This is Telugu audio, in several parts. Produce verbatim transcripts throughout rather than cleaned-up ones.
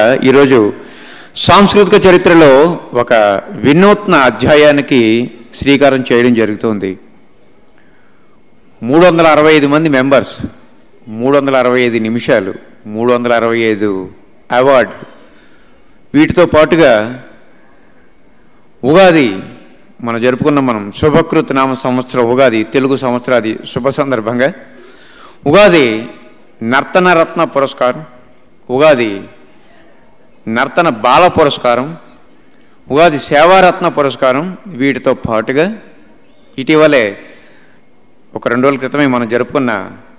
ఈరోజు సాంస్కృతిక చరిత్రలో ఒక వినూత్న అధ్యాయానికి శ్రీకారం చేయడం జరుగుతుంది. మూడు వందల అరవై ఐదు మంది మెంబర్స్, మూడు వందల అరవై ఐదు నిమిషాలు, మూడు వందల అరవై ఐదు అవార్డులు, వీటితో పాటుగా ఉగాది మనం జరుపుకున్న మనం శుభకృత్ నామ సంవత్సర ఉగాది తెలుగు సంవత్సరాది శుభ సందర్భంగా ఉగాది నర్తన రత్న పురస్కారం, ఉగాది నర్తన బాల పురస్కారం, ఉగాది సేవారత్న పురస్కారం, వీటితో పాటుగా ఇటీవలే ఒక రెండు రోజుల క్రితమే మనం జరుపుకున్న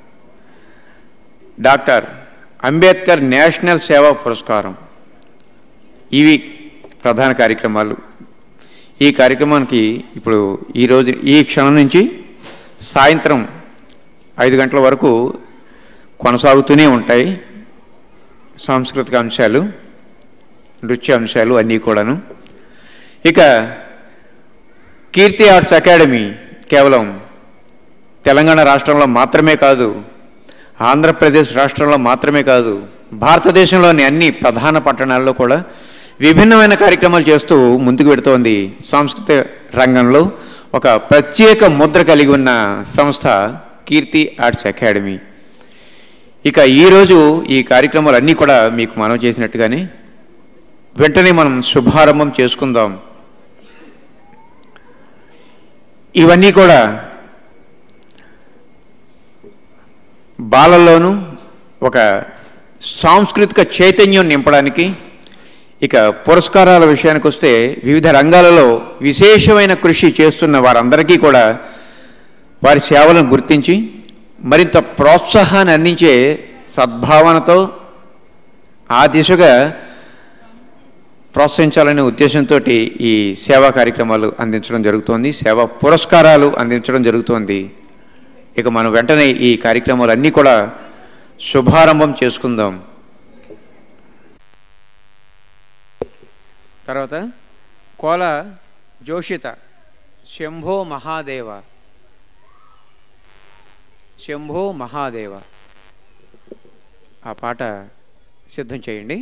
డాక్టర్ అంబేద్కర్ నేషనల్ సేవా పురస్కారం, ఇవి ప్రధాన కార్యక్రమాలు. ఈ కార్యక్రమానికి ఇప్పుడు ఈరోజు ఈ క్షణం నుంచి సాయంత్రం ఐదు గంటల వరకు కొనసాగుతూనే ఉంటాయి సాంస్కృతిక అంశాలు, నృత్య అంశాలు అన్నీ కూడాను. ఇక కీర్తి ఆర్ట్స్ అకాడమీ కేవలం తెలంగాణ రాష్ట్రంలో మాత్రమే కాదు, ఆంధ్రప్రదేశ్ రాష్ట్రంలో మాత్రమే కాదు, భారతదేశంలోని అన్ని ప్రధాన పట్టణాల్లో కూడా విభిన్నమైన కార్యక్రమాలు చేస్తూ ముందుకు పెడుతోంది. సాంస్కృతిక రంగంలో ఒక ప్రత్యేక ముద్ర కలిగి ఉన్న సంస్థ కీర్తి ఆర్ట్స్ అకాడమీ. ఇక ఈరోజు ఈ కార్యక్రమాలు అన్నీ కూడా మీకు మనవి చేసినట్టుగానే వెంటనే మనం శుభారంభం చేసుకుందాం. ఇవన్నీ కూడా బాలల్లోనూ ఒక సాంస్కృతిక చైతన్యం నింపడానికి. ఇక పురస్కారాల విషయానికి వస్తే వివిధ రంగాలలో విశేషమైన కృషి చేస్తున్న వారందరికీ కూడా వారి సేవలను గుర్తించి మరింత ప్రోత్సాహాన్ని అందించే సద్భావనతో ఆ దిశగా ప్రోత్సహించాలనే ఉద్దేశంతో ఈ సేవా కార్యక్రమాలు అందించడం జరుగుతోంది, సేవా పురస్కారాలు అందించడం జరుగుతోంది. ఇక మనం వెంటనే ఈ కార్యక్రమాలు అన్నీ కూడా శుభారంభం చేసుకుందాం. తర్వాత కోల జోషిత శంభో మహాదేవ, శంభో మహాదేవ ఆ పాట సిద్ధం చేయండి.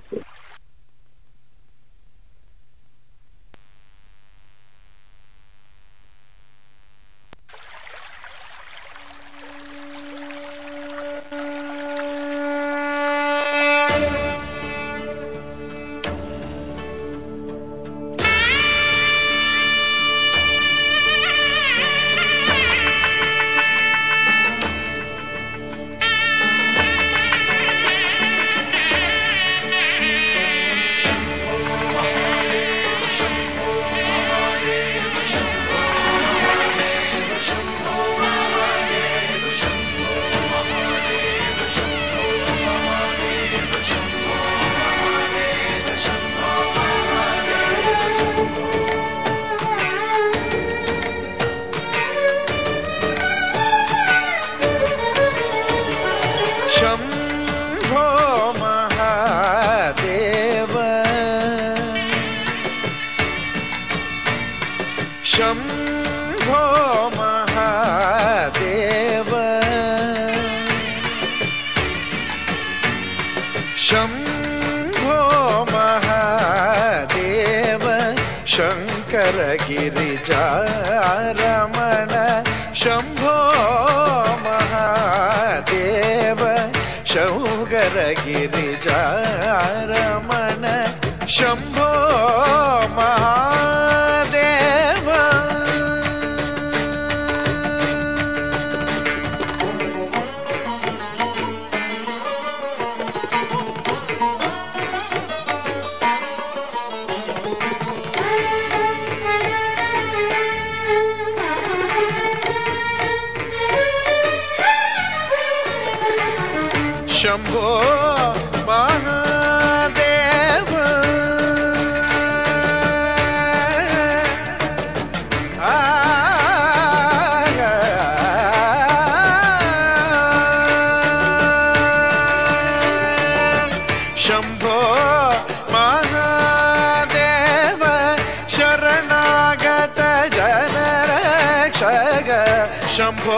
शंभो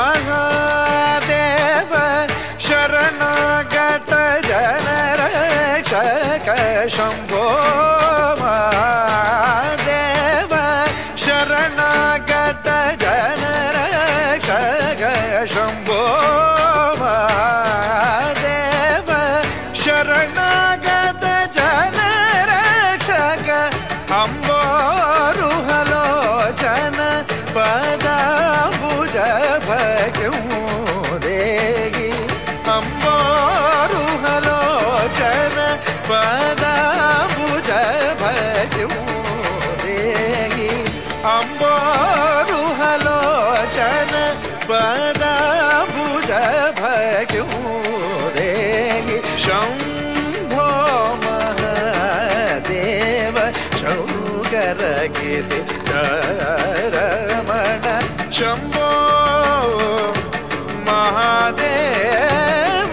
महादेव शरणागत जनर शम्भो महादेव शरणागत जनरक्षक शम्भो महादेव शरणागत जनरक्षक अम्बोरुहलोचन पदाम्बुज भक्तिं देहि अम्बोरुहलोचन पदाम्बुज भक्तिं देहि अम्बोरुहलोचन पदाम्बुज भक्तिं देहि शम्भो महादेव शौकर कीर्ति रमण शम्भो महादेव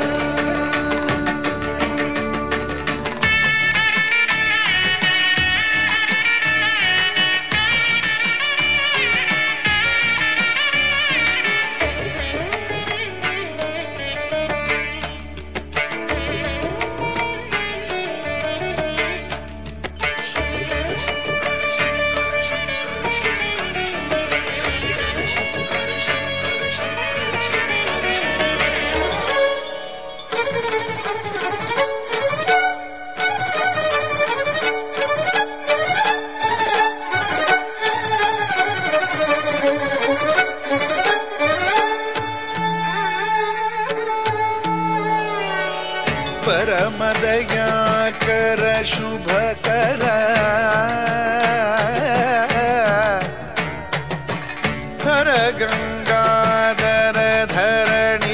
परमदयाकर शुभकर हर गंगाधर धरणी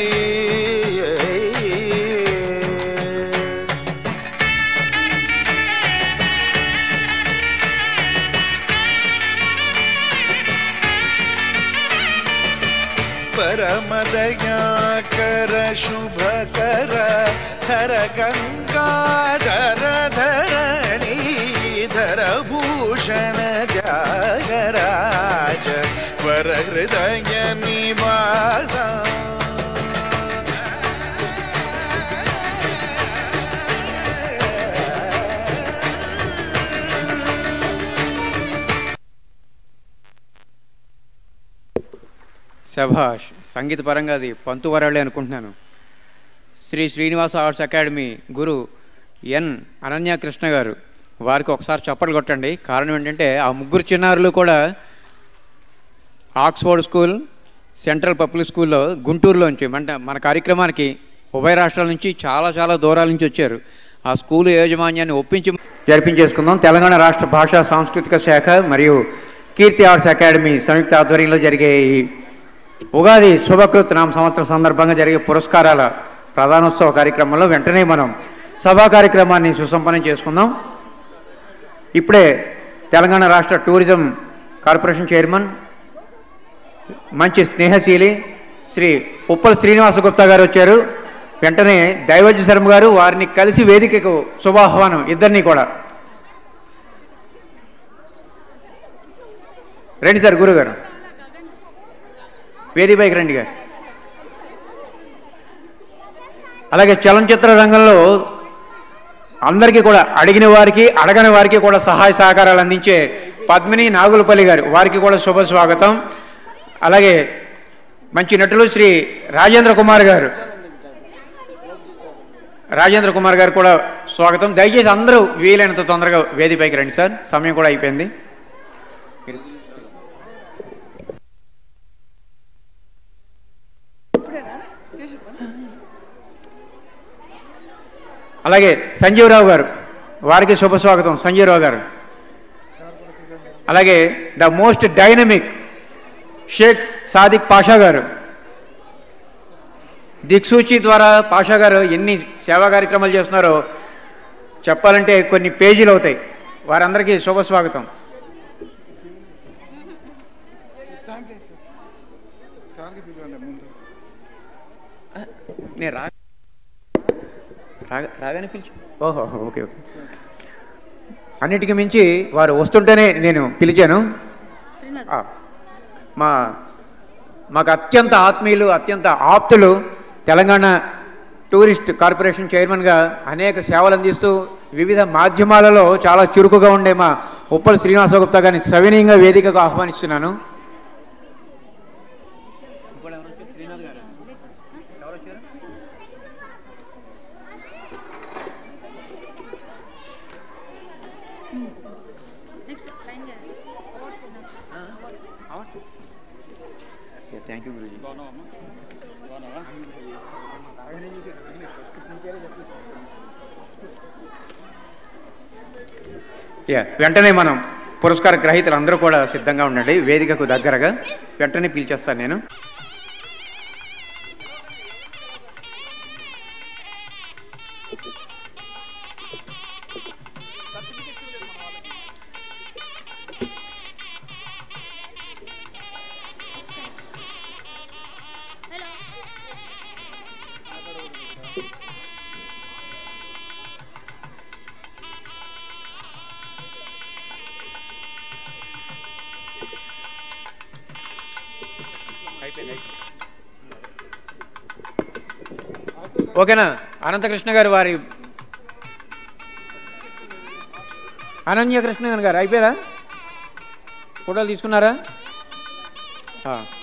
परमदयाकर शुभकर हर गंगाधर धरणीधर भूषण त्यागराज वर हृदय निवास శభాష్. సంగీత పరంగా అది పంతు వరాళ్ళే అనుకుంటున్నాను. Shri Srinivasa arts academy Guru N Ananyakrishna garu, వారికి ఒకసారి చప్పట్లు కొట్టండి. కారణం ఏంటంటే ఆ ముగ్గురు చిన్నారులు కూడా ఆక్స్ఫోర్డ్ స్కూల్, సెంట్రల్ పబ్లిక్ స్కూల్లో గుంటూరులోంచి అంటే మన కార్యక్రమానికి ఉభయ రాష్ట్రాల నుంచి చాలా చాలా దూరాల నుంచి వచ్చారు. ఆ స్కూలు యాజమాన్యాన్ని ఒప్పించి జరిపించేసుకుందాం. తెలంగాణ రాష్ట్ర భాషా సాంస్కృతిక శాఖ మరియు కీర్తి ఆర్ట్స్ అకాడమీ సంయుక్త ఆధ్వర్యంలో జరిగే ఈ ఉగాది శుభకృత్ నామ సంవత్సర సందర్భంగా జరిగే పురస్కారాల ప్రధానోత్సవ కార్యక్రమంలో వెంటనే మనం సభా కార్యక్రమాన్ని సుసంపన్నం చేసుకుందాం. ఇప్పుడే తెలంగాణ రాష్ట్ర టూరిజం కార్పొరేషన్ చైర్మన్, మంచి స్నేహశీలి శ్రీ ఉప్పల్ శ్రీనివాస గుప్తా గారు వచ్చారు. వెంటనే దైవజ్ఞ శర్మ గారు వారిని కలిసి వేదికకు శుభాహ్వానం ఇద్దరినీ కూడా. రండి సార్, గురుగారు వేదికపైకి రండి గారు. అలాగే చలనచిత్ర రంగంలో అందరికీ కూడా అడిగిన వారికి అడగని వారికి కూడా సహాయ సహకారాలు అందించే పద్మిని నాగులపల్లి గారు, వారికి కూడా శుభ స్వాగతం. అలాగే మంచి నటులు శ్రీ రాజేంద్ర కుమార్ గారు, రాజేంద్ర కుమార్ గారు కూడా స్వాగతం. దయచేసి అందరూ వీలైనంత తొందరగా వేదికపైకి రండి సార్, సమయం కూడా అయిపోయింది. అలాగే సంజీవరావు గారు, వారికి శుభ స్వాగతం సంజీవరావు గారు. అలాగే the most dynamic Shaik Sadiq Pasha garu, దిక్సూచి ద్వారా పాషా గారు ఎన్ని సేవా కార్యక్రమాలు చేస్తున్నారో చెప్పాలంటే కొన్ని పేజీలు అవుతాయి. వారందరికీ శుభ స్వాగతం. నేను రా రాగానే పిలిచి ఓహో ఓకే ఓకే. అన్నిటికీ మించి వారు వస్తుంటేనే నేను పిలిచాను. మా మాకు అత్యంత ఆత్మీయులు, అత్యంత ఆప్తులు, తెలంగాణ టూరిస్ట్ కార్పొరేషన్ చైర్మన్గా అనేక సేవలు అందిస్తూ వివిధ మాధ్యమాలలో చాలా చురుకుగా ఉండే మా ఉప్పల్ శ్రీనివాస గుప్తా గారిని సవినయంగా వేదికకు ఆహ్వానిస్తున్నాను. Thank you Guruji. యా వెంటనే మనం పురస్కార గ్రహీతలు అందరూ కూడా సిద్ధంగా ఉండండి. వేదికకు దగ్గరగా వెంటనే పిలిచేస్తాను నేను. ఓకేనా? అనంతకృష్ణ గారు వారి అనన్య కృష్ణ గారు అయిపోయారా? ఫోటోలు తీసుకున్నారా?